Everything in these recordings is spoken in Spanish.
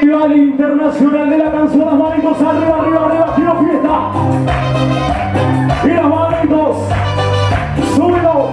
Festival Internacional de la Canción. Las manitos arriba, arriba, arriba, quiero fiesta. Y las manitos, súbelo.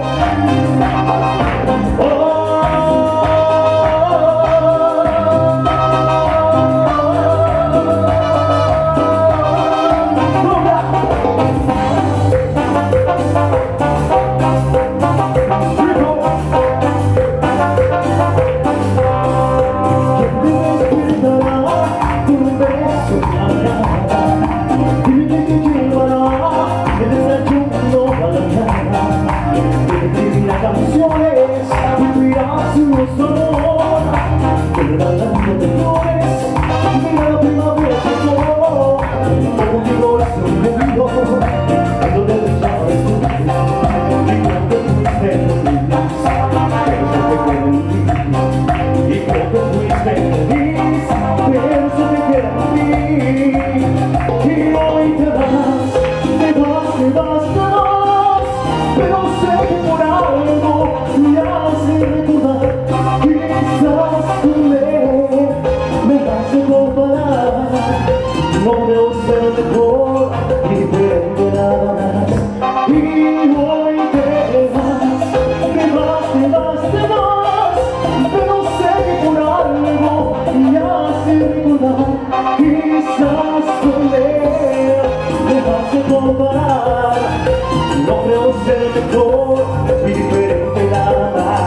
No creo ser mejor ni diferente nada más. Y hoy te vas, te vas, te vas, te vas. Pero sé que por algo me hace recordar. Quizás con él me vas a comparar. No creo ser mejor ni diferente nada más.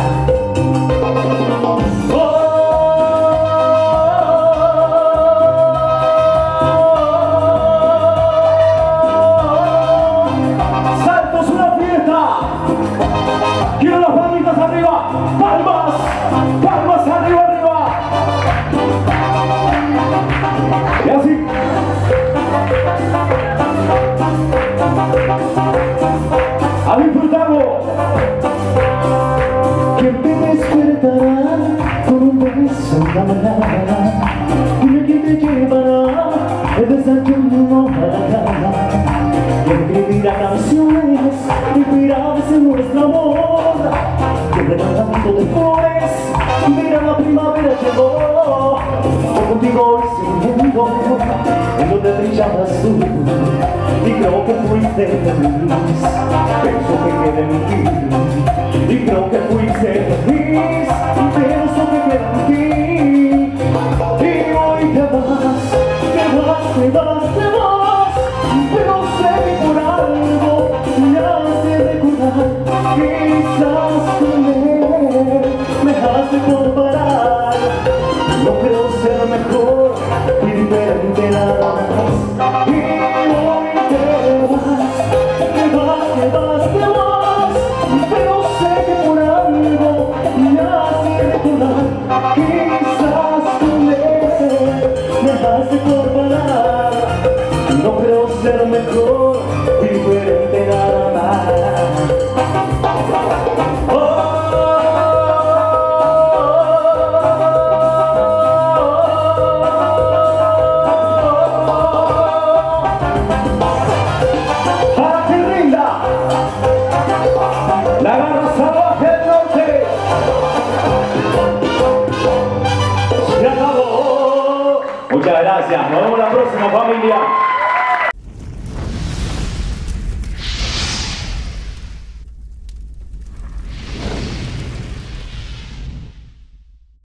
Quiero las palmitas arriba, palmas, palmas arriba, arriba. Y así. A disfrutarlo. ¿Quién te despertará con un beso en la mañana? Dime quién te llevará el desayuno a la cama. ¿Quién escribirá canciones inspiradas en nuestro amor? ¿Quién regalando de flores? Mira, la primavera llegó. Yo contigo hice un mundo en donde brillabas tú. Y creo que fuiste feliz. Pienso que quede en ti. Y creo que fuiste feliz. Pienso que queda en ti. Y hoy te vas, te vas, te vas, te vas. Pero sé que por algo me hace recordar. Quizás con él me hace comparar. No creo ser mejor ni diferente nada más. Y hoy te vas, te vas, te vas, te vas. Pero sé que por algo me hace recordar. Quizás con él me hace comparar. No creo ser mejor ni diferente nada más. La garra salvaje del norte. Se acabó. Muchas gracias. Nos vemos la próxima, familia.